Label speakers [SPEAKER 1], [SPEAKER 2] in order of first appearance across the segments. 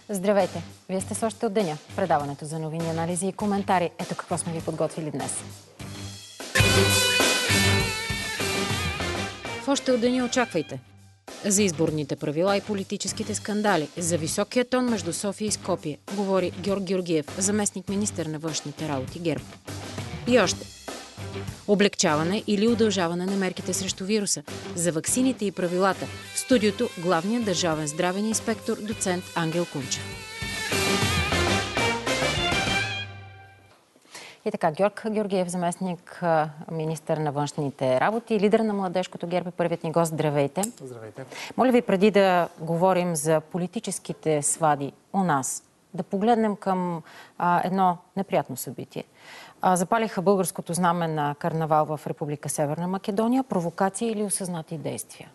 [SPEAKER 1] Здравейте! Вие сте с Още от деня. Предаването за новини, анализи и коментари. Ето какво сме ви подготвили днес. В Още от деня очаквайте. За изборните правила и политическите скандали. За високия тон между София и Скопие. Говори Георг Георгиев, заместник-министър на външните работи ГЕРБ. И още. Облекчаване или удължаване на мерките срещу вируса. За ваксините и правилата. В студиото главният държавен здравен инспектор, доцент Ангел Кунчев. И така, Георг Георгиев, заместник министър на външните работи, лидер на младежкото ГЕРБ, първият ни гост. Здравейте.
[SPEAKER 2] Здравейте.
[SPEAKER 1] Моля ви, преди да говорим за политическите свади у нас, да погледнем към едно неприятно събитие. Запалиха българското знаме на карнавал в Република Северна Македония. Провокация или осъзнати действия?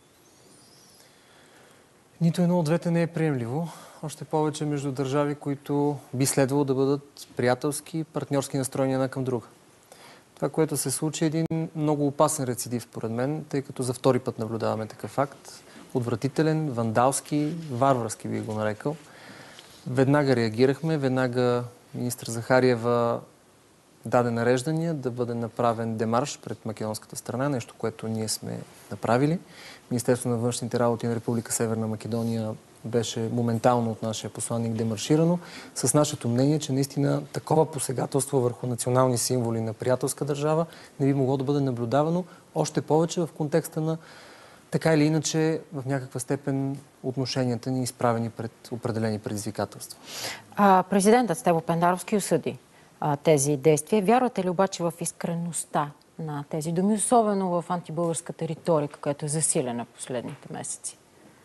[SPEAKER 2] Нито едно от двете не е приемливо. Още повече между държави, които би следвало да бъдат приятелски, партньорски настроени една към друга. Това, което се случи, е един много опасен рецидив, според мен, тъй като за втори път наблюдаваме такъв факт. Отвратителен, вандалски, варварски би го нарекал. Веднага реагирахме, веднага министър Захариева даде нареждания да бъде направен демарш пред македонската страна, нещо, което ние сме направили. Министерството на външните работи на Република Северна Македония беше моментално от нашия посланник демарширано с нашето мнение, че наистина такова посегателство върху национални символи на приятелска държава не би могло да бъде наблюдавано, още повече в контекста на така или иначе в някаква степен отношенията ни изправени пред определени предизвикателства.
[SPEAKER 1] Президентът Стево Пендаровски осъди тези действия. Вярвате ли обаче в искреността на тези думи, особено в антибългарската риторика, която е засилена в последните месеци?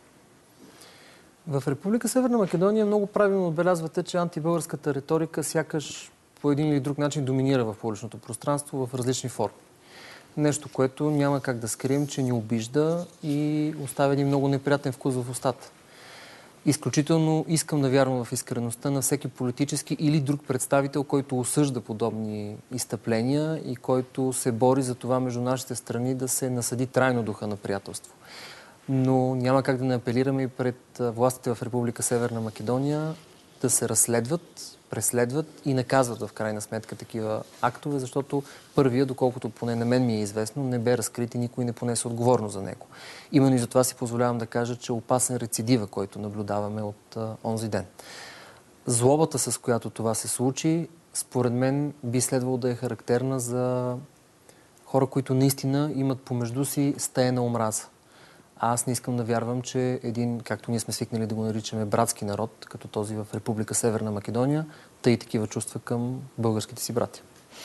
[SPEAKER 2] В Република Северна Македония много правилно отбелязвате, че антибългарската риторика сякаш по един или друг начин доминира в публичното пространство в различни форми. Нещо, което няма как да скрием, че ни обижда и оставя един много неприятен вкус в устата. Изключително искам да вярвам в искреността на всеки политически или друг представител, който осъжда подобни изстъпления и който се бори за това между нашите страни да се насади трайно духа на приятелство. Но няма как да не апелираме и пред властите в Република Северна Македония да се разследват, преследват и наказват в крайна сметка такива актове, защото първия, доколкото поне на мен ми е известно, не бе разкрит и никой не понесе отговорност за него. Именно и затова си позволявам да кажа, че опасен рецидива, който наблюдаваме от онзи ден. Злобата, с която това се случи, според мен би следвало да е характерна за хора, които наистина имат помежду си стаена омраза. Аз не искам да вярвам, че един, както ние сме свикнали да го наричаме, братски народ, като този в Република Северна Македония, тъй такива чувства към българските си братя.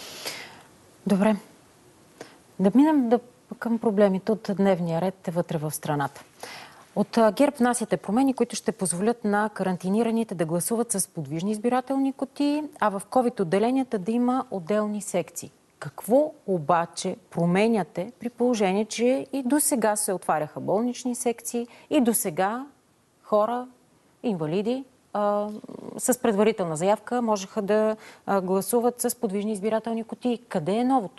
[SPEAKER 1] Добре. Да минем към проблемите от дневния ред вътре в страната. От ГЕРБ внасяте промени, които ще позволят на карантинираните да гласуват с подвижни избирателни кутии, а в COVID-отделенията да има отделни секции. Какво обаче променяте при положение, че и до сега се отваряха болнични секции и до сега хора, инвалиди, с предварителна заявка можеха да гласуват с подвижни избирателни кутии? Къде е новото?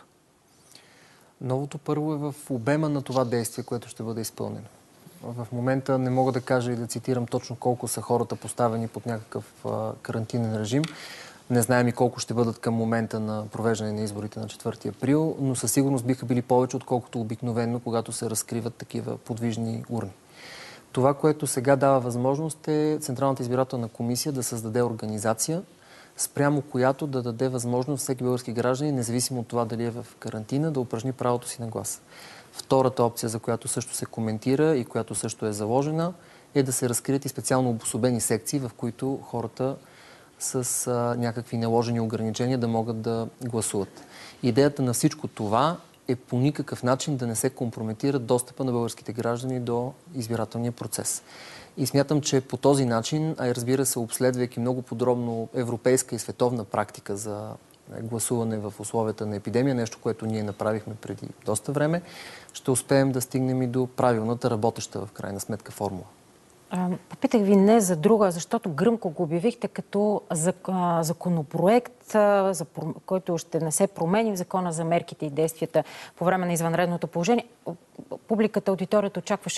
[SPEAKER 2] Новото първо е в обема на това действие, което ще бъде изпълнено. В момента не мога да кажа и да цитирам точно колко са хората поставени под някакъв карантинен режим. Не знаем и колко ще бъдат към момента на провеждане на изборите на 4 април, но със сигурност биха били повече, отколкото обикновено, когато се разкриват такива подвижни урни. Това, което сега дава възможност, е Централната избирателна комисия да създаде организация, спрямо която да даде възможност всеки български гражданин, независимо от това дали е в карантина, да упражни правото си на глас. Втората опция, за която също се коментира и която също е заложена, е да се разкрият и специално обособени секции, в които хората с някакви наложени ограничения да могат да гласуват. Идеята на всичко това е по никакъв начин да не се компрометира достъпа на българските граждани до избирателния процес. И смятам, че по този начин, а и разбира се, обследвайки много подробно европейска и световна практика за гласуване в условията на епидемия, нещо, което ние направихме преди доста време, ще успеем да стигнем и до правилната, работеща в крайна сметка формула.
[SPEAKER 1] Попитах ви не за друга, защото гръмко го обявихте като законопроект, който ще не се промени в закона за мерките и действията по време на извънредното положение. Публиката, аудиторията очакваше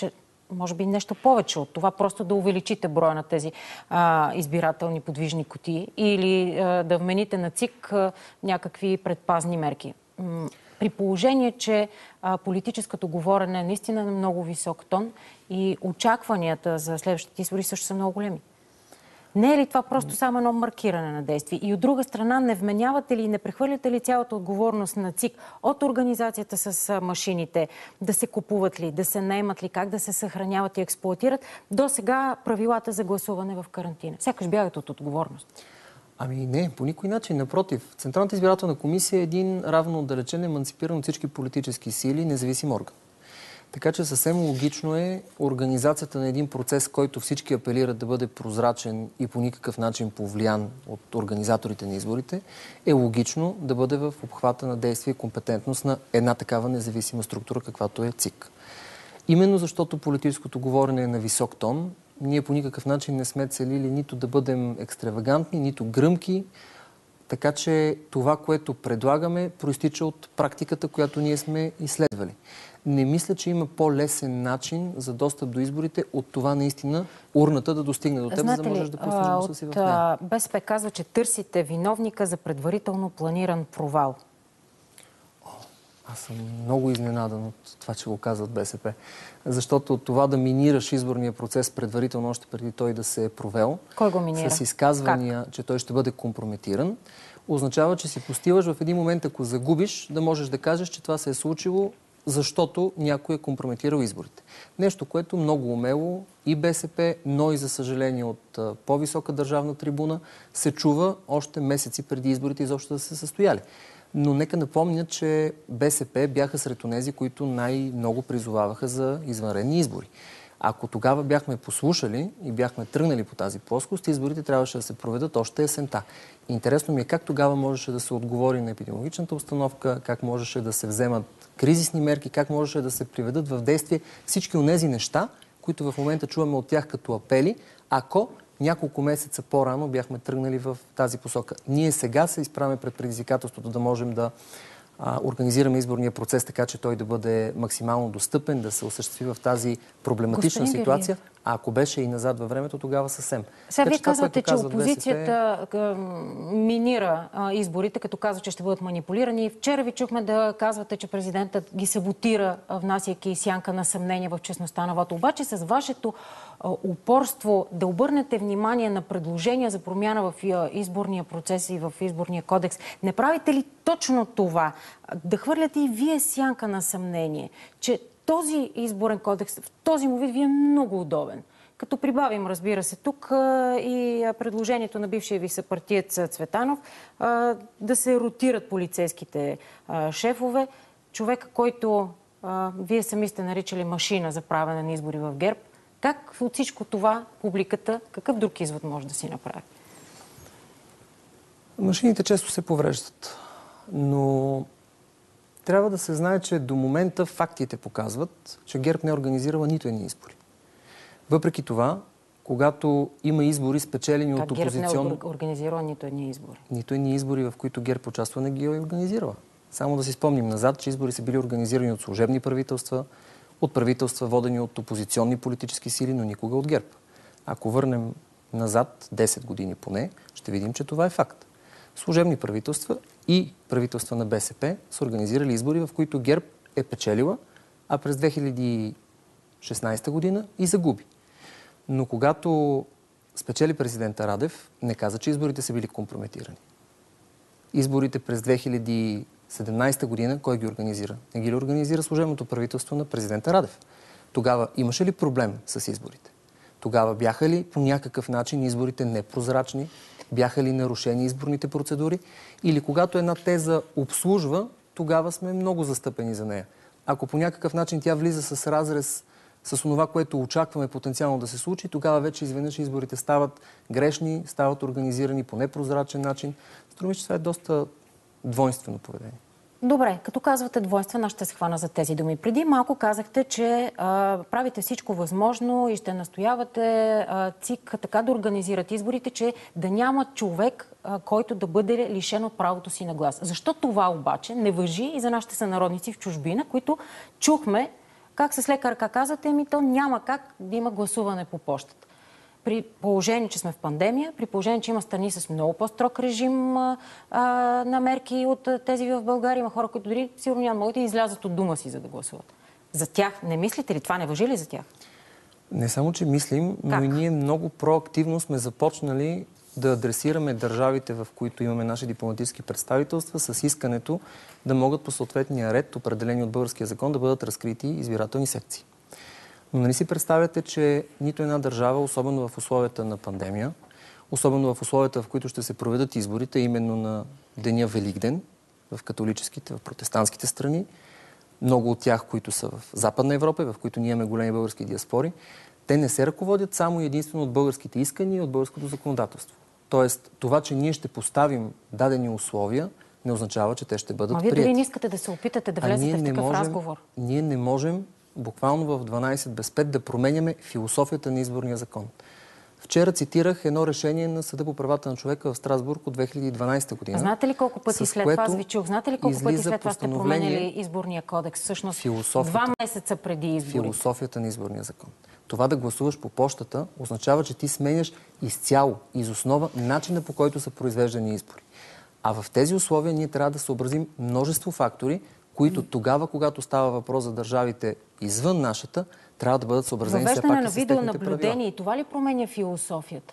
[SPEAKER 1] може би нещо повече от това, просто да увеличите броя на тези избирателни подвижни кутии или да вмените на ЦИК някакви предпазни мерки. При положение, че политическото говорене е наистина на много висок тон и очакванията за следващите избори също са много големи. Не е ли това просто само едно маркиране на действие? И от друга страна, не вменявате ли и не прехвърляте ли цялата отговорност на ЦИК от организацията с машините, да се купуват ли, да се наемат ли, как да се съхраняват и експлоатират, до сега правилата за гласуване в карантина? Сякаш бягат от отговорност.
[SPEAKER 2] Ами не, по никой начин. Напротив, Централната избирателна комисия е един равно отдалечен, еманципиран от всички политически сили, независим орган. Така че съвсем логично е организацията на един процес, който всички апелират да бъде прозрачен и по никакъв начин повлиян от организаторите на изборите, е логично да бъде в обхвата на действие и компетентност на една такава независима структура, каквато е ЦИК. Именно защото политическото говорене е на висок тон, ние по никакъв начин не сме целили нито да бъдем екстравагантни, нито гръмки, така че това, което предлагаме, проистича от практиката, която ние сме изследвали. Не мисля, че има по-лесен начин за достъп до изборите от това наистина урната да достигне до теб, за да можеш да пуснеш гласа си в нея.
[SPEAKER 1] БСП казва, че търсите виновника за предварително планиран провал.
[SPEAKER 2] Аз съм много изненадан от това, че го казват БСП. Защото това да минираш изборния процес предварително, още преди той да се е провел,
[SPEAKER 1] кой го минира?
[SPEAKER 2] С изказвания, че той ще бъде компрометиран, означава, че си постиваш в един момент, ако загубиш, да можеш да кажеш, че това се е случило, защото някой е компрометирал изборите. Нещо, което много умело и БСП, но и за съжаление от по-висока държавна трибуна се чува още месеци преди изборите изобщо да се състояли. Но нека напомня, че БСП бяха сред онези, които най-много призоваваха за извънредни избори. Ако тогава бяхме послушали и бяхме тръгнали по тази плоскост, изборите трябваше да се проведат още есента. Интересно ми е как тогава можеше да се отговори на епидемиологичната обстановка, как можеше да се вземат кризисни мерки, как можеше да се приведат в действие всички онези неща, които в момента чуваме от тях като апели, ако няколко месеца по-рано бяхме тръгнали в тази посока. Ние сега се изправяме пред предизвикателството да можем да организираме изборния процес така, че той да бъде максимално достъпен, да се осъществи в тази проблематична ситуация. А ако беше и назад във времето, тогава съвсем.
[SPEAKER 1] Сега вие казвате, че опозицията минира изборите, като казва, че ще бъдат манипулирани. Вчера ви чухме да казвате, че президентът ги саботира, внасяйки сянка на съмнение в честността на вота. Обаче с вашето упорство да обърнете внимание на предложения за промяна в изборния процес и в изборния кодекс, не правите ли точно това? Да хвърляте и вие сянка на съмнение, че този изборен кодекс в този му вид ви е много удобен. Като прибавим, разбира се, тук и предложението на бившия ви съпартиец Цветанов да се ротират полицейските шефове. Човек, който вие сами сте наричали машина за правене на избори в ГЕРБ. Как от всичко това публиката, какъв друг извод може да си направи?
[SPEAKER 2] Машините често се повреждат, но трябва да се знае, че до момента фактите показват, че ГЕРБ не е организирала нито едни избори. Въпреки това, когато има избори спечелени от опозиционно...
[SPEAKER 1] ГЕРБ не е организирала нито едни избори?
[SPEAKER 2] Нито едни избори, в които ГЕРБ участва, не ги е организирала. Само да си спомним назад, че избори са били организирани от служебни правителства, от правителства, водени от опозиционни политически сили, но никога от ГЕРБ. Ако върнем назад 10 години поне, ще видим, че това е факт. Служебни правителства и правителства на БСП са организирали избори, в които ГЕРБ е печелила, а през 2016 година и загуби. Но когато спечели президента Радев, не каза, че изборите са били компрометирани. Изборите през 2017 година кой ги организира? Не ги ли организира служебното правителство на президента Радев? Тогава имаше ли проблем с изборите? Тогава бяха ли по някакъв начин изборите непрозрачни? Бяха ли нарушени изборните процедури? Или когато една теза обслужва, тогава сме много застъпени за нея. Ако по някакъв начин тя влиза с разрез с това, което очакваме потенциално да се случи, тогава вече изведнъж изборите стават грешни, стават организирани по непрозрачен начин. Струва ми, че това е доста двойствено поведение.
[SPEAKER 1] Добре, като казвате двойствено, аз ще се хвана за тези думи. Преди малко казахте, че правите всичко възможно и ще настоявате ЦИК така да организират изборите, че да няма човек, който да бъде лишен от правото си на глас. Защо това обаче не важи и за нашите сънародници в чужбина, които чухме Как с лека ръка казвате, то няма как да има гласуване по почтата. При положение, че сме в пандемия, при положение, че има страни с много по-строг режим на мерки от тези в България, има хора, които дори сигурно няма могат да излязат от дома си, за да гласуват. За тях не мислите ли? Това не важи ли за тях?
[SPEAKER 2] Не само, че мислим, но и ние много проактивно сме започнали да адресираме държавите, в които имаме наши дипломатически представителства, с искането да могат по съответния ред, определени от българския закон, да бъдат разкрити избирателни секции. Но нали си представяте, че нито една държава, особено в условията на пандемия, особено в условията, в които ще се проведат изборите, именно на деня Великден, в католическите, в протестантските страни, много от тях, които са в Западна Европа, в които ние имаме големи български диаспори, те не се ръководят само единствено от българските искания и от българското законодателство. Тоест, това, че ние ще поставим дадени условия, не означава, че те ще бъдат приети.
[SPEAKER 1] Вие дори не искате да се опитате да влезете в такъв разговор.
[SPEAKER 2] Ние не можем буквално в 12 без 5 да променяме философията на изборния закон. Вчера цитирах едно решение на Съда по правата на човека в Страсбург от 2012 година.
[SPEAKER 1] Знаете ли колко пъти след това аз ви чух? Знаете ли колко пъти след това сте променяли изборния кодекс? Всъщност 2 месеца преди изборите.
[SPEAKER 2] Философията на изборния закон. Това да гласуваш по почтата означава, че ти сменяш изцяло, из основа, начина по който са произвеждани избори. А в тези условия ние трябва да съобразим множество фактори, които тогава, когато става въпрос за държавите извън нашата, трябва да бъдат съобразени все пак и с техните правила.
[SPEAKER 1] Въвеждане на видеонаблюдение и това ли променя философията?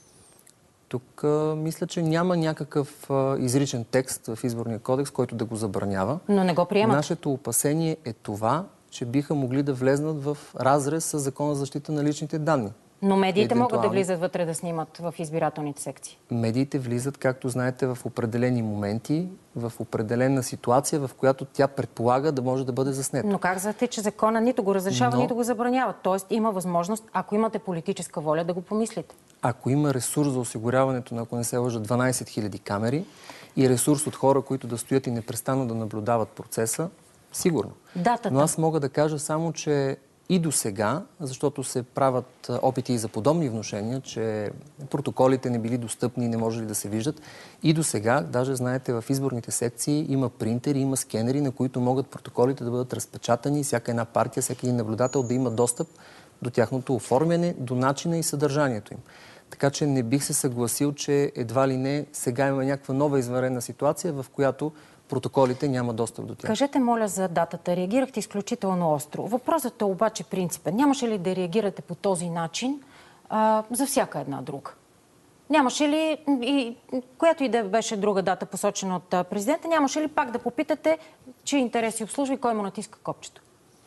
[SPEAKER 2] Тук мисля, че няма някакъв изричен текст в изборния кодекс, който да го забранява.
[SPEAKER 1] Но не го приемат.
[SPEAKER 2] Нашето опасение е това, че биха могли да влезнат в разрез с Закона за защита на личните данни.
[SPEAKER 1] Но медиите могат да влизат вътре да снимат в избирателните секции.
[SPEAKER 2] Медиите влизат, както знаете, в определени моменти, в определена ситуация, в която тя предполага да може да бъде заснета.
[SPEAKER 1] Но как знаете, че закона нито го разрешава, нито го забранява? Тоест има възможност, ако имате политическа воля, да го помислите.
[SPEAKER 2] Ако има ресурс за осигуряването на, ако не се лъжа, 12 000 камери и ресурс от хора, които да стоят и непрестанно да наблюдават процеса, сигурно.
[SPEAKER 1] Датата.
[SPEAKER 2] Но аз мога да кажа само, че и до сега, защото се правят опити и за подобни внушения, че протоколите не били достъпни и не може ли да се виждат. И до сега, даже знаете, в изборните секции има принтери, има скенери, на които могат протоколите да бъдат разпечатани, всяка една партия, всеки един наблюдател да има достъп до тяхното оформяне, до начина и съдържанието им. Така че не бих се съгласил, че едва ли не сега има някаква нова извънредна ситуация, в която протоколите няма достъп до тях.
[SPEAKER 1] Кажете, моля, за датата. Реагирахте изключително остро. Въпросът е обаче принципен. Нямаше ли да реагирате по този начин за всяка една друга? Нямаше ли, която и да беше друга дата, посочена от президента, нямаше ли пак да попитате, чии интереси обслужва и кой му натиска копчето?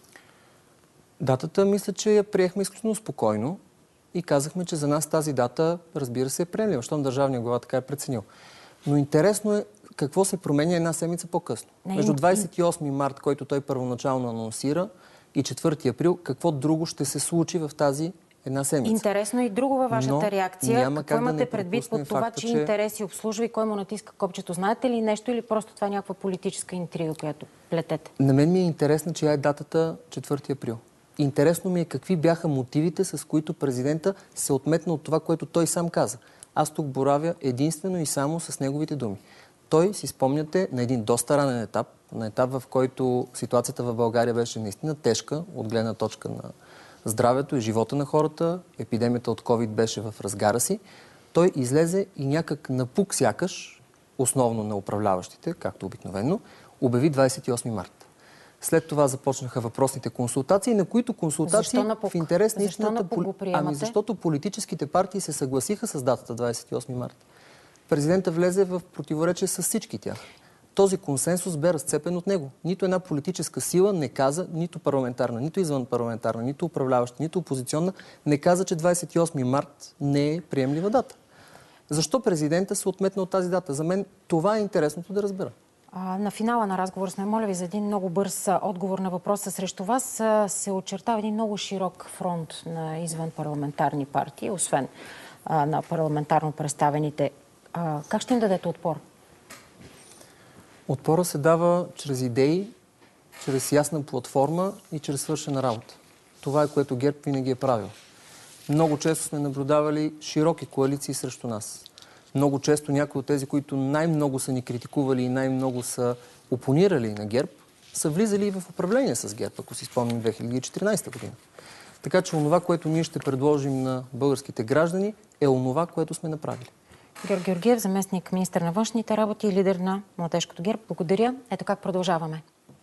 [SPEAKER 2] Датата, мисля, че я приехме изключително спокойно и казахме, че за нас тази дата, разбира се, е приемлива, защото държавният глава така е преценил. Но интересно е какво се променя една седмица по-късно. Между 28 март, който той първоначално анонсира, и 4 април, какво друго ще се случи в тази една седмица.
[SPEAKER 1] Интересно и друго във вашата реакция. Какво имате предвид под това, че интереси обслужва и кой му натиска копчето? Знаете ли нещо или просто това е някаква политическа интрига, която плетете?
[SPEAKER 2] На мен ми е интересно, чия е датата 4 април. Интересно ми е какви бяха мотивите, с които президента се отметна от това, което той сам каза. Аз тук боравя единствено и само с неговите думи. Той, си спомняте, на един доста ранен етап, на етап, в който ситуацията в България беше наистина тежка от гледна точка на здравето и живота на хората, епидемията от COVID беше в разгара си, той излезе и някак напук сякаш, основно на управляващите, както обикновено, обяви 28 марта. След това започнаха въпросните консултации, на които консултации в интерес на истината... Защото политическите партии се съгласиха с датата 28 марта. Президента влезе в противоречие с всички тях. Този консенсус бе разцепен от него. Нито една политическа сила не каза, нито парламентарна, нито извънпарламентарна, нито управляваща, нито опозиционна, не каза, че 28 март не е приемлива дата. Защо президента се отметна от тази дата? За мен това е интересното да разбера.
[SPEAKER 1] На финала на разговор сме, моля ви за един много бърз отговор на въпроса. Срещу вас се очертава един много широк фронт на извънпарламентарни партии, освен на парламентарно представените. Как ще им дадете отпор?
[SPEAKER 2] Отпора се дава чрез идеи, чрез ясна платформа и чрез свършена работа. Това е, което ГЕРБ винаги е правил. Много често сме наблюдавали широки коалиции срещу нас. Много често някои от тези, които най-много са ни критикували и най-много са опонирали на ГЕРБ, са влизали и в управление с ГЕРБ, ако си спомним 2014 година. Така че онова, което ние ще предложим на българските граждани, е онова, което сме направили.
[SPEAKER 1] Георги Георгиев, заместник министър на външните работи и лидер на Младежкото ГЕРБ. Благодаря. Ето как продължаваме.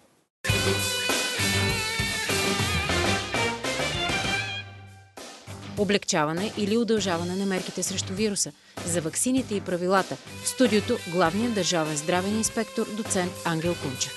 [SPEAKER 1] Облегчаване или удължаване на мерките срещу вируса. За ваксините и правилата. В студиото главният държавен здравен инспектор доцент Ангел Кунчев.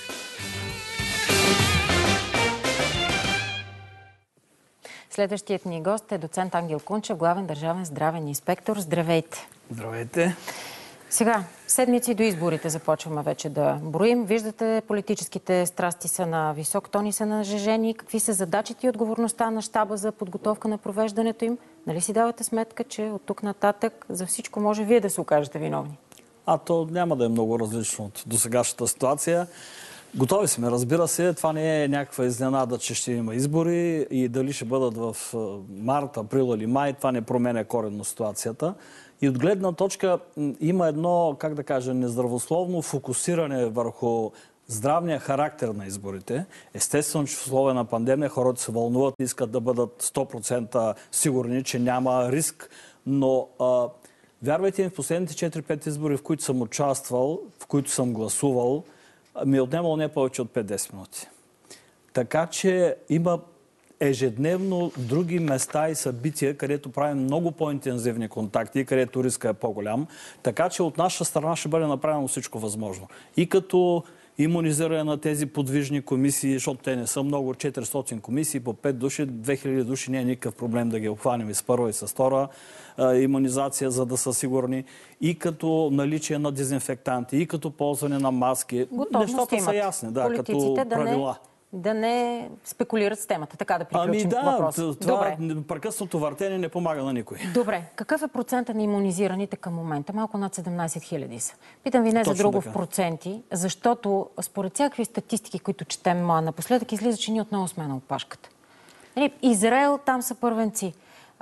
[SPEAKER 1] Следващият ни гост е доцент Ангел Кунчев, главен държавен здравен инспектор. Здравейте!
[SPEAKER 3] Здравейте!
[SPEAKER 1] Сега, седмици до изборите започваме вече да броим. Виждате, политическите страсти са на висок тон и са нажежени. Какви са задачите и отговорността на щаба за подготовка на провеждането им? Нали си давате сметка, че от тук нататък за всичко може вие да се окажете виновни?
[SPEAKER 3] То няма да е много различно от досегашната ситуация. Готови сме, разбира се. Това не е някаква изненада, че ще има избори и дали ще бъдат в март, април или май. Това не променя коренно ситуацията. И от гледна точка има едно, как да кажа, нездравословно фокусиране върху здравния характер на изборите. Естествено, че в условия на пандемия хората се вълнуват и искат да бъдат 100% сигурни, че няма риск. Но вярвайте ми, в последните 4-5 избори, в които съм участвал, в които съм гласувал, ми е отнемало не повече от 5-10 минути. Така че има ежедневно други места и събития, където правим много по-интензивни контакти, където риска е по-голям. Така че от наша страна ще бъде направено всичко възможно. И като имунизиране на тези подвижни комисии, защото те не са много, 400 комисии по 5 души, 2000 души не е никакъв проблем да ги обхванем и с първа и с втора имунизация, за да са сигурни. И като наличие на дезинфектанти, и като ползване на маски. Нещата са ясни, като правила.
[SPEAKER 1] Да не спекулират с темата. Така да приключим въпроса.
[SPEAKER 3] Това прекъснато въртене не помага на никой.
[SPEAKER 1] Добре. Какъв е процентът на имунизираните към момента? Малко над 17 хиляди са. Питам ви не за друго в проценти, защото според всякакви статистики, които четем напоследък, излиза, че ние отново сме на опашката. Израел, там са първенци.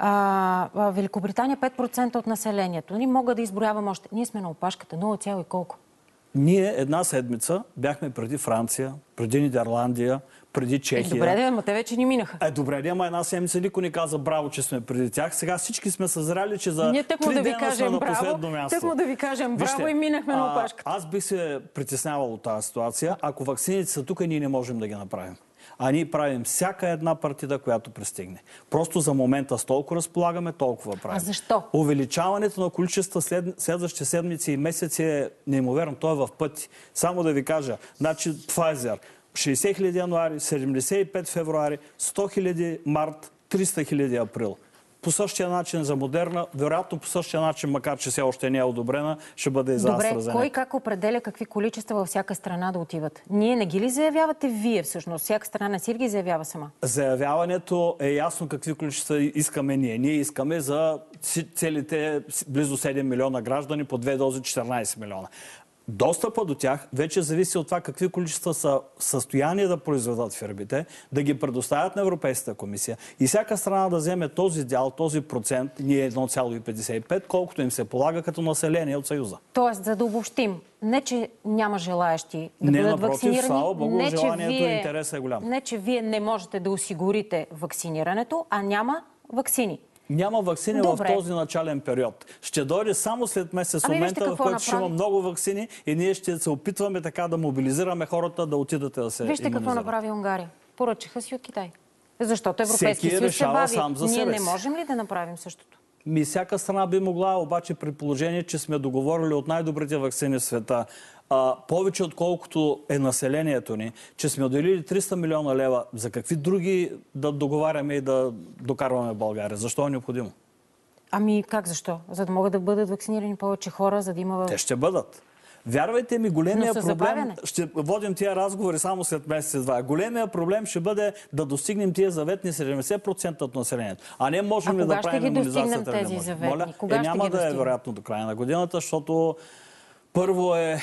[SPEAKER 1] Великобритания 5% от населението. Мога да изброявам още. Ние сме на опашката. 0, и колко?
[SPEAKER 3] Ние една седмица бяхме преди Франция, преди Нидерландия, преди Чехия.
[SPEAKER 1] Добре, ама те вече ни минаха.
[SPEAKER 3] Добре, ама една седмица никой ни каза браво, че сме преди тях. Сега всички сме съзрали, че за 3 дена сме на последно място.
[SPEAKER 1] Тъкмо да ви кажем браво и минахме на опашката.
[SPEAKER 3] Аз бих се притеснявал от тази ситуация. Ако ваксините са тук, ние не можем да ги направим. А ние правим всяка една партида, която пристигне. Просто за момента с толкова разполагаме, толкова правим.
[SPEAKER 1] А защо?
[SPEAKER 3] Увеличаването на количества следващите седмици и месеци е неимоверно. То е в пъти. Само да ви кажа, значи Pfizer 60 000 януари, 75 февруари, 100 000 март, 300 000 април. По същия начин за Модерна, вероятно по същия начин, макар че все още не е одобрена, ще бъде и за AstraZeneca.
[SPEAKER 1] Добре, кой как определя какви количества във всяка страна да отиват? Ние не ги ли заявявате вие всъщност? Всяка страна не си ги заявява сама?
[SPEAKER 3] Заявяването е ясно какви количества искаме ние. Ние искаме за целите близо 7 милиона граждани по 2 дози 14 милиона. Достъпа до тях вече зависи от това какви количества са в състояние да произведат фирмите, да ги предоставят на Европейската комисия и всяка страна да вземе този дял, този процент, ние 1,55, колкото им се полага като население от Съюза.
[SPEAKER 1] Тоест, за да обобщим, не че няма желаещи да бъдат вакцинирани,
[SPEAKER 3] слава Богу, желанието и интересът е голям.
[SPEAKER 1] Не че вие не можете да осигурите вакцинирането, а няма ваксини.
[SPEAKER 3] Няма ваксини в този начален период. Ще дойде само след месец момента, в който ще има много ваксини и ние ще се опитваме така да мобилизираме хората да отидат да се
[SPEAKER 1] Вижте какво направи Унгария. Поръчаха си от Китай. Защото Европейския съюз се бави. Ние не можем ли да направим същото?
[SPEAKER 3] Всяка страна би могла, обаче при положение, че сме договорили от най-добрите ваксини в света, повече отколкото е населението ни, че сме отделили 300 милиона лева, за какви други да договаряме и да докарваме България? Защо е необходимо?
[SPEAKER 1] Как защо? За да могат да бъдат вакцинирани повече хора, за да има...
[SPEAKER 3] Те ще бъдат. Вярвайте ми, големия проблем... Ще водим тия разговори само след месец-два. Големия проблем ще бъде да достигнем тия заветни 70% от населението. А не можем ли да правим имунизацията?
[SPEAKER 1] Кога ще ги достигнем тези заветни?
[SPEAKER 3] Няма да е вероятно до края на годината, защото първо е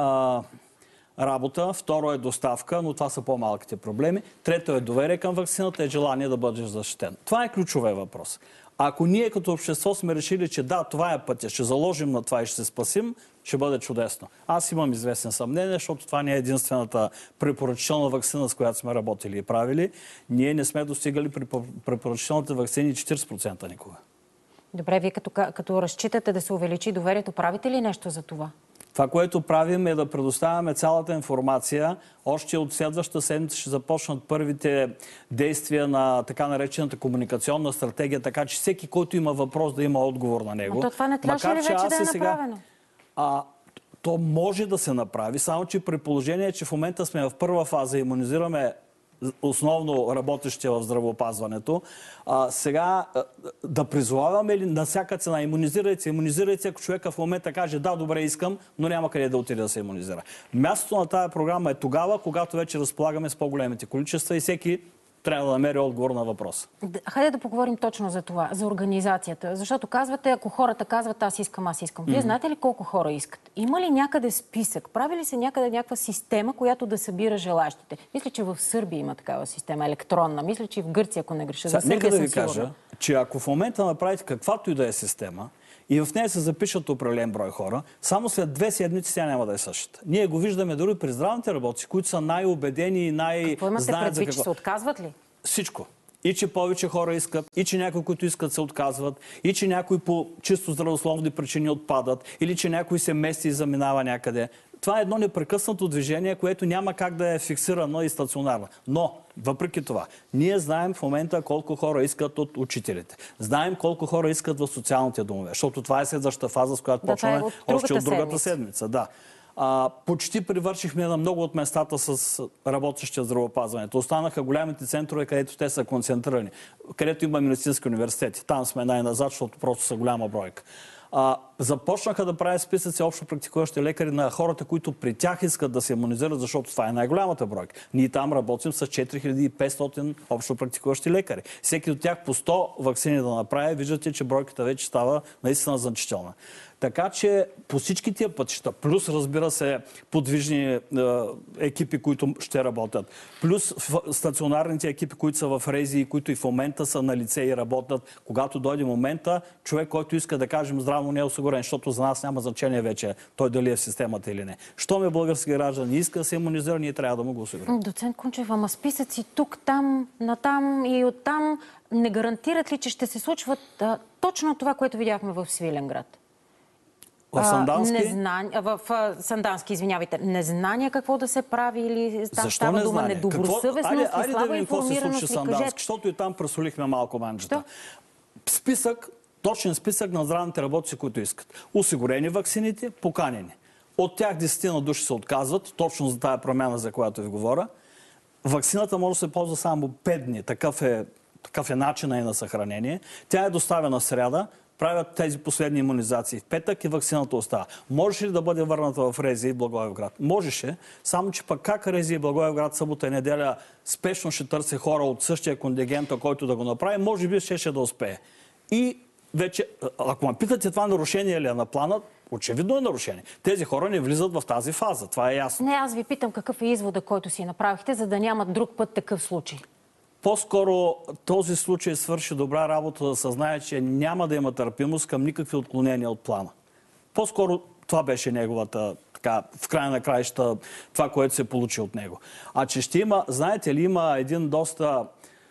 [SPEAKER 3] работа, второ е доставка, но това са по-малките проблеми. Трето е доверие към ваксината и желание да бъдеш защитен. Това е ключовия въпрос. Ако ние като общество сме решили, че да, това е пътя, ще заложим на това и ще се спасим, ще бъде чудесно. Аз имам известен съмнение, защото това не е единствената препоръчителна ваксина, с която сме работили и правили. Ние не сме достигали при препоръчителните ваксини 40% никога.
[SPEAKER 1] Добре, вие като разчитате да се увеличи доверието, правите ли нещо за това?
[SPEAKER 3] Това, което правим е да предоставяме цялата информация. Още от следващата седмица ще започнат първите действия на така наречената комуникационна стратегия, така че всеки, който има въпрос, да има отговор на него.
[SPEAKER 1] Но това не трябваше ли вече да е направено?
[SPEAKER 3] То може да се направи, само че при положение, че в момента сме в първа фаза и имунизираме основно работещия в здравеопазването. Сега да призоваваме ли на всяка цена имунизирайте, ако човека в момента каже да, добре искам, но няма къде да отиде да се имунизира. Мястото на тази програма е тогава, когато вече разполагаме с по-големите количества и всеки трябва да намери отговор на въпроса.
[SPEAKER 1] Хайде да поговорим точно за това, за организацията. Защото казвате, ако хората казват аз искам. Вие знаете ли колко хора искат? Има ли някъде списък? Прави ли се някъде някаква система, която да събира желащите? Мисля, че в Сърбия има такава система, електронна. Мисля, че и в Гърция, ако не греша. За Сърбия
[SPEAKER 3] нека да ви
[SPEAKER 1] съм
[SPEAKER 3] кажа, че ако в момента направите каквато и да е система, и в нея се запишат определен брой хора, само след 2 седмици тя няма да е същата. Ние го виждаме дори при здравните работници, които са най-убедени и
[SPEAKER 1] Какво имате предвид, че се отказват ли?
[SPEAKER 3] Всичко. И че повече хора искат, и че някои, които искат, се отказват, и че някои по чисто здравословни причини отпадат, или че някой се мести и заминава някъде. Това е едно непрекъснато движение, което няма как да е фиксирано и стационарно. Но, въпреки това, ние знаем в момента колко хора искат от учителите. Знаем колко хора искат в социалните домове, защото това е следващата фаза, с която почваме още от другата седмица. Да. Почти привършихме на много от местата с работещия здравеопазването. Останаха голямите центрове, където те са концентрирани. Където има медицински университети. Там сме най-назад, защото просто са голяма бройка. Започнаха да правят списъци общо практикуващи лекари на хората, които при тях искат да се имунизират, защото това е най-голямата бройка. Ние там работим с 4500 общо практикуващи лекари. Всеки от тях по 100 ваксини да направи, виждате, че бройката вече става наистина значителна. Така че по всички тия пътища, плюс разбира се подвижни екипи, които ще работят, плюс стационарните екипи, които са в РЕЗИ, които и в момента са на лице и работят, когато дойде момента, човек, който иска да кажем здравно не е осигурен, защото за нас няма значение вече той дали е в системата или не. Щом е български граждан и иска да се имунизира, ние трябва да му го осигурим.
[SPEAKER 1] Доцент Кунчев, ама списъци тук, там, натам и оттам не гарантират ли, че ще се случват точно това, което видяхме в Свиленград?
[SPEAKER 3] В Сандански?
[SPEAKER 1] В Сандански, извинявайте. Незнание какво да се прави или там
[SPEAKER 3] става дума
[SPEAKER 1] недобросъвестност и слаба информираност?
[SPEAKER 3] Защото и там пресолихме малко манджата. Списък, точен списък на здравните работници, които искат. Осигурени ваксините, поканени. От тях 10 души се отказват, точно за тая промяна, за която ви говоря. Ваксината може да се ползва само 5 дни. Такъв е начинът и на съхранение. Тя е доставена в сряда. Правят тези последни имунизации в петък и ваксината остава. Можеше ли да бъде върната в РЕЗИ и Благоевград? Можеше, само че пък как РЕЗИ и Благоевград събота и неделя спешно ще търси хора от същия контингент, който да го направи, може би ще да успее. И вече, ако ме питате това нарушение ли е на плана, очевидно е нарушение. Тези хора не влизат в тази фаза, това е ясно.
[SPEAKER 1] Не, аз ви питам какъв е извода, който си направихте, за да няма друг път такъв случай.
[SPEAKER 3] По-скоро този случай свърши добра работа да съзнае, че няма да има търпимост към никакви отклонения от плана. По-скоро това беше неговата, в края на краища, това, което се получи от него. А че ще има, знаете ли, има един доста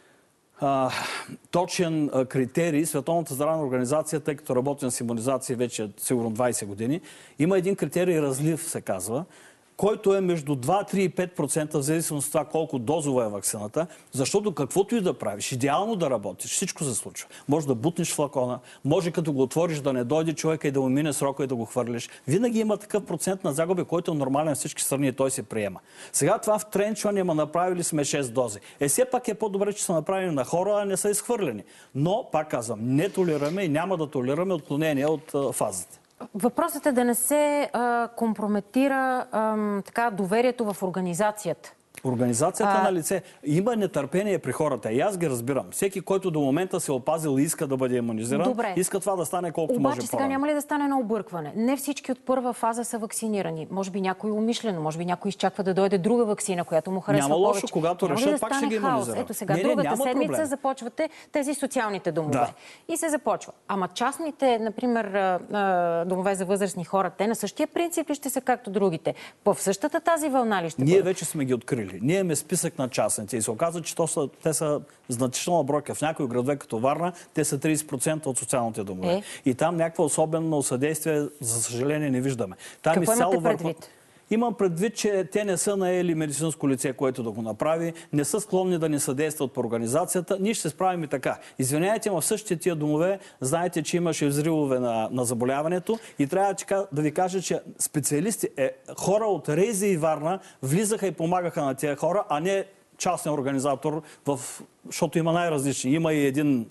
[SPEAKER 3] точен критерий. Световната здравна организация, тъй като работим с имунизация вече сигурно 20 години, има един критерий разлив, се казва, който е между 2, 3 и 5% в зависимост от това колко дозова е ваксината, защото каквото и да правиш, идеално да работиш, всичко се случва. Може да бутнеш флакона, може като го отвориш да не дойде човека и да му мине срока и да го хвърлиш. Винаги има такъв процент на загуби, който е нормален в всички страни и той се приема. Сега това втренчване направили сме 6 дози. Все пак е по-добре, че са направени на хора, а не са изхвърлени. Но, пак казвам, не толерираме и няма да толерираме отклонения от фазите.
[SPEAKER 1] Въпросът е да не се компрометира доверието в организацията.
[SPEAKER 3] Организацията на лице. Има нетърпение при хората. И аз ги разбирам. Всеки, който до момента се е опазил и иска да бъде имунизиран,
[SPEAKER 1] Добре.
[SPEAKER 3] иска това да стане колкото може
[SPEAKER 1] Обаче сега
[SPEAKER 3] по-рано.
[SPEAKER 1] няма ли да стане едно объркване? Не всички от първа фаза са вакцинирани. Може би някой умишлено, може би някой изчаква да дойде друга вакцина, която му харесва
[SPEAKER 3] Няма лошо,
[SPEAKER 1] повече.
[SPEAKER 3] когато
[SPEAKER 1] Няма ли
[SPEAKER 3] решат,
[SPEAKER 1] да
[SPEAKER 3] пак ще ги
[SPEAKER 1] стане хаос?
[SPEAKER 3] имунизират.
[SPEAKER 1] Ето сега,
[SPEAKER 3] Не,
[SPEAKER 1] другата
[SPEAKER 3] няма
[SPEAKER 1] седмица
[SPEAKER 3] проблем.
[SPEAKER 1] започвате тези социалните домове.
[SPEAKER 3] Да.
[SPEAKER 1] И се започва. Ама частните, например, домове за възрастни хора, те на същия принцип ли ще са както другите? В същата тази вълна ли ще
[SPEAKER 3] Ние
[SPEAKER 1] бъдат?
[SPEAKER 3] вече сме ги открили. Ние имаме списък на частните и се оказва, че те са значителна бройка. В някои градове като Варна, те са 30% от социалните домове. И там някакво особено съдействие, за съжаление, не виждаме. Там
[SPEAKER 1] Какво имате предвид?
[SPEAKER 3] Имам предвид, че те не са наели медицинско лице, което да го направи, не са склонни да ни съдействат по организацията. Ние ще се справим и така. Извинявайте, но в същите тия домове знаете, че имаше взривове на заболяването и трябва да ви кажа, че специалисти, хора от Рейзи и Варна влизаха и помагаха на тия хора, а не частен организатор, защото има най-различни. Има и един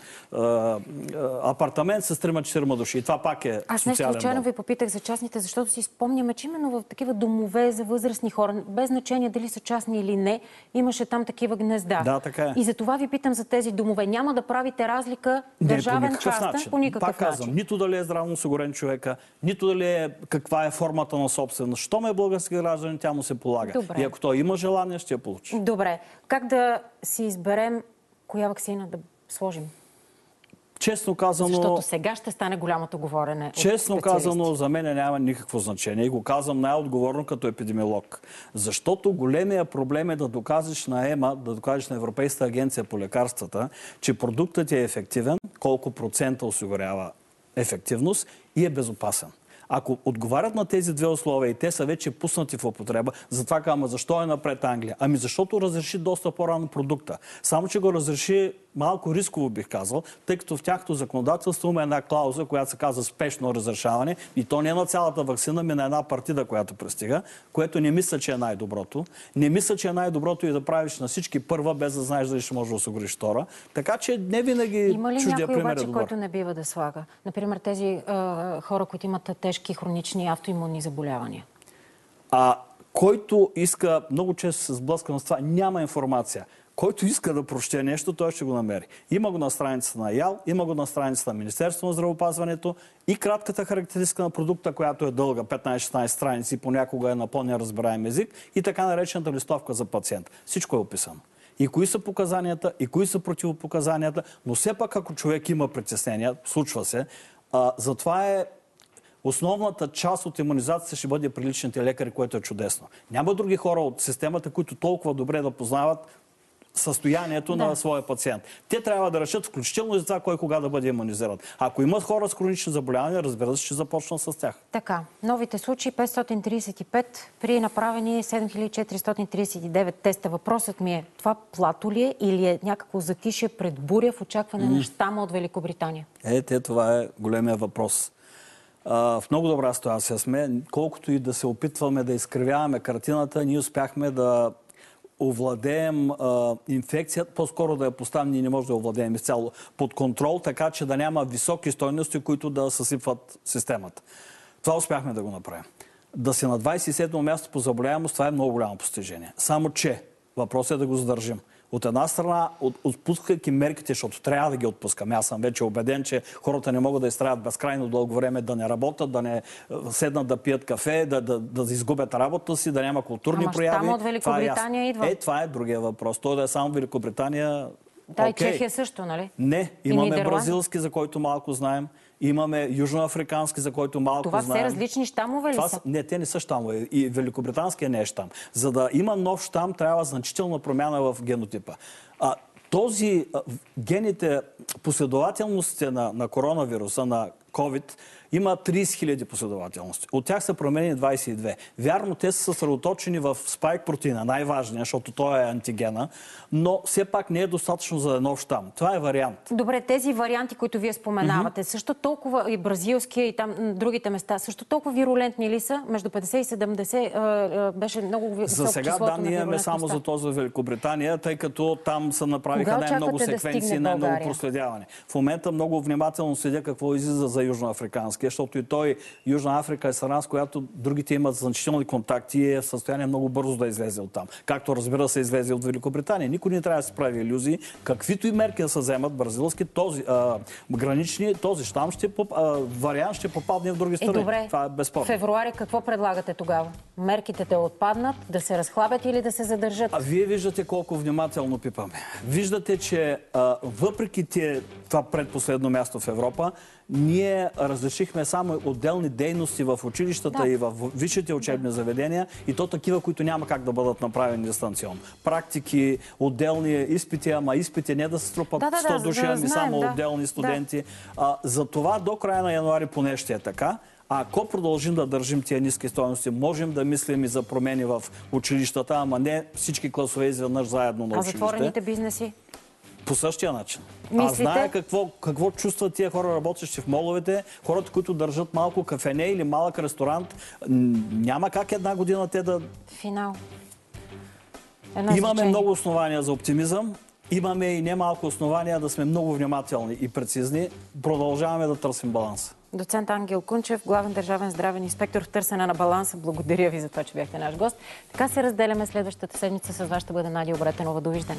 [SPEAKER 3] апартамент с 3-4 души. И това пак е
[SPEAKER 1] Аз нещо
[SPEAKER 3] социален
[SPEAKER 1] случайно
[SPEAKER 3] дом.
[SPEAKER 1] ви попитах за частните, защото си спомняме, че именно в такива домове за възрастни хора, без значение дали са частни или не, имаше там такива гнезда.
[SPEAKER 3] Да, така е.
[SPEAKER 1] И за това ви питам за тези домове. Няма да правите разлика държавен, частен, по никакъв
[SPEAKER 3] Пак казвам,
[SPEAKER 1] начин.
[SPEAKER 3] нито дали е здравно осигурен човека, нито дали е каква е формата на собственост. Щом е български гражданин, тя му се полага.
[SPEAKER 1] Добре.
[SPEAKER 3] И ако той има желание, ще я получи.
[SPEAKER 1] Добре. Как да си изберем коя ваксина да сложим?
[SPEAKER 3] Честно казано,
[SPEAKER 1] Защото сега ще стане голямото говорене от
[SPEAKER 3] честно
[SPEAKER 1] специалисти.
[SPEAKER 3] казано, за мен няма никакво значение. И го казвам най-отговорно като епидемиолог. Защото големия проблем е да докажеш на ЕМА, да докажеш на Европейската агенция по лекарствата, че продуктът е ефективен, колко процента осигурява ефективност и е безопасен. Ако отговарят на тези две условия и те са вече пуснати в употреба, затова казвам, защо е напред Англия? Ами защото разреши доста по-рано продукта. Само, че го разреши малко рисково, бих казал, тъй като в тяхното законодателство има една клауза, която се казва спешно разрешаване, и то не на цялата ваксина, ми на една партида, която пристига, което не мисля, че е най-доброто. Не мисля, че е най-доброто и да правиш на всички първа, без да знаеш дали ще можеш да осигуриш втора. Така че не винаги
[SPEAKER 1] Има ли
[SPEAKER 3] чуждия
[SPEAKER 1] някой
[SPEAKER 3] пример е
[SPEAKER 1] обаче,
[SPEAKER 3] добър.
[SPEAKER 1] който не бива да слага? Например, тези хора, които имат тежки хронични автоимунни заболявания.
[SPEAKER 3] Който иска, много често се сблъскам с това, няма информация. Който иска да прочете нещо, той ще го намери. Има го на страницата на ЯЛ, има го на страницата на Министерството на здравеопазването и кратката характеристика на продукта, която е дълга, 15-16 страници, понякога е на по-неразбираем език, и така наречената листовка за пациент. Всичко е описано. И кои са показанията, и кои са противопоказанията, но все пак, ако човек има притеснения, случва се, затова е основната част от имунизацията ще бъде при личните лекари, което е чудесно. Няма други хора от системата, които толкова добре да познават състоянието на своя пациент. Те трябва да решат, включително и за това, кой кога да бъде имунизиран. Ако имат хора с хронични заболявания, разбира се, ще започнат с тях.
[SPEAKER 1] Така, новите случаи 535 при направени 7439 теста. Въпросът ми е, това плато ли е или е някакво затишие пред буря в очакване на щама от Великобритания?
[SPEAKER 3] Това е големия въпрос. В много добра ситуация сме. Колкото и да се опитваме да изкривяваме картината, ние успяхме да овладеем инфекцията, по-скоро да я поставим, ние не можем да я овладеем изцяло под контрол, така че да няма високи стойности, които да съсипват системата. Това успяхме да го направим. Да си на 27-то място по заболеваемост, това е много голямо постижение. Само че въпросът е да го задържим. От една страна, отпускайки мерките, защото трябва да ги отпускаме. Аз съм вече убеден, че хората не могат да изтраят безкрайно дълго време, да не работят, да не седнат да пият кафе, да изгубят работата си, да няма културни прояви.
[SPEAKER 1] Ама щама от Великобритания идва.
[SPEAKER 3] Това е другия въпрос. Той да е само Великобритания.
[SPEAKER 1] Да, и Чехия също, нали?
[SPEAKER 3] Не, имаме бразилски, за който малко знаем. Имаме южноафрикански, за който малко знаем.
[SPEAKER 1] Това все различни щамове ли са?
[SPEAKER 3] Не, те не са щамове. И великобританския не е щам. За да има нов щам, трябва значителна промяна в генотипа. Гените, последователностите на коронавируса, на COVID, има 30 000 последователности. От тях са променени 22. Вярно, те са съсредоточени в спайк протеина, най-важния, защото той е антигена, но все пак не е достатъчно за нов щам. Това е вариант.
[SPEAKER 1] Добре, тези варианти, които вие споменавате, също толкова и бразилския, и там другите места, също толкова вирулентни ли са? Между 50 и 70 беше много високо числото на
[SPEAKER 3] За сега данни имаме само за този Великобритания, тъй като там се направиха най-много секвенции, най-много проследяване. В момента много внимателно следя какво излиза за южноафрикански. бразилския, защото и той, Южна Африка е страна, с която другите имат значителни контакти и е в състояние много бързо да излезе от там. Както разбира се, излезе от Великобритания. Никой не трябва да се прави илюзии. Каквито и мерки да се вземат бразилски, гранични, този щам вариант ще попадне в други страни.
[SPEAKER 1] Добре.
[SPEAKER 3] Това е безспорно.
[SPEAKER 1] Февруари какво предлагате тогава? Мерките да отпаднат, да се разхлабят или да се задържат?
[SPEAKER 3] А вие виждате колко внимателно пипаме. Виждате, че въпреки това предпоследно място в Европа, ние разрешихме само отделни дейности в училищата и в висшите учебни заведения, и то такива, които няма как да бъдат направени дистанционно. Практики, отделни изпити, ама изпити не да се струпат 100 души, ами само отделни студенти. За това до края на януари поне ще е така. А ако продължим да държим тия ниски стойности, можем да мислим и за промени в училищата, ама не всички класове изведнъж заедно на училище.
[SPEAKER 1] А затворените бизнеси?
[SPEAKER 3] По същия начин.
[SPEAKER 1] Мислите?
[SPEAKER 3] Аз зная какво чувстват тия хора, работещи в моловете, хората, които държат малко кафене или малък ресторант. Няма как една година те да...
[SPEAKER 1] Финал.
[SPEAKER 3] Имаме много основания за оптимизъм. Имаме и немалко основания да сме много внимателни и прецизни. Продължаваме да търсим баланс.
[SPEAKER 1] Доцент Ангел Кунчев, главен държавен здравен инспектор в търсене на баланса. Благодаря ви за това, че бяхте наш гост. Така се разделяме следващата седмица. С вас ще бъде Надя Обретенова. Довиждане.